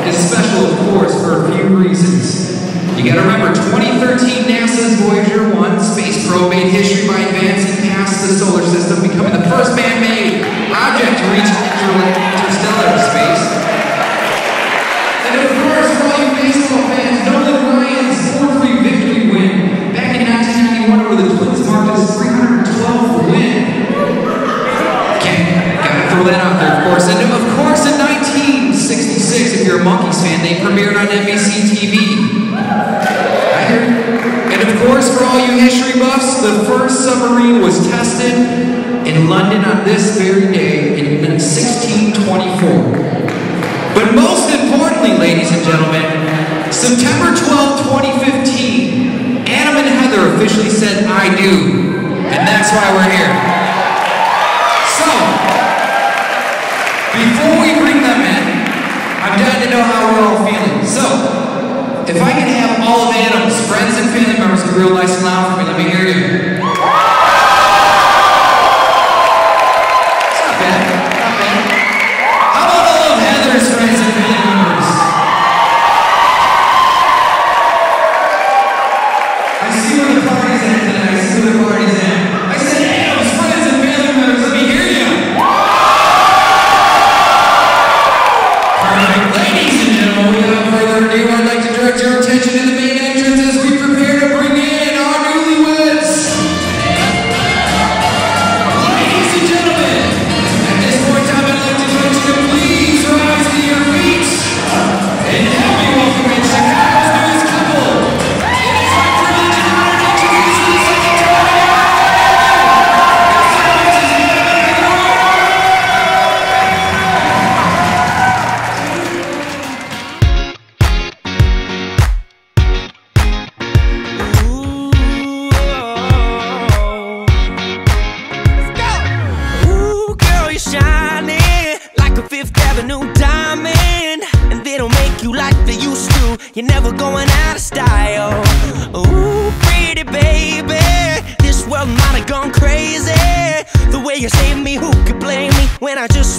is special, of course, for a few reasons. You gotta remember, 2013 NASA's Voyager 1 space probe made history by advancing past the solar system, becoming the first man-made object to reach interstellar space. And of course, for all you baseball fans, Nolan Ryan's 4-3 victory win back in 1991 where the Twins marked his 312th win. Gotta throw that out there, of course. And of course, in 1966, if you're a Monkees fan, they premiered on NBC TV. And of course, for all you history buffs, the first submarine was tested in London on this very day in 1624. But most importantly, ladies and gentlemen, September 12, 2015, Adam and Heather officially said, "I do." And that's why we're here. So, before we bring them in, I'm dying to know how we're all feeling. So, if I can have all of Adam's friends and family members be real nice and loud for me, let me hear you. It's not bad, not bad. How about all of Heather's friends and family members? I see where the party's at tonight, I see where the party's at. I said Adam's friends and family members, let me hear you. Perfect. Ladies and gentlemen, without further ado, I'd like to direct your attention to the main entrance as we prepare to bring in our newlyweds. Ladies and gentlemen, at this point in time, I'd like to invite you to please rise to your feet and help me welcome in Chicago's newest couple. It is my privilege and honor to introduce you to the second time. You're never going out of style. Ooh, pretty baby, this world might have gone crazy. The way you saved me, who could blame me when I just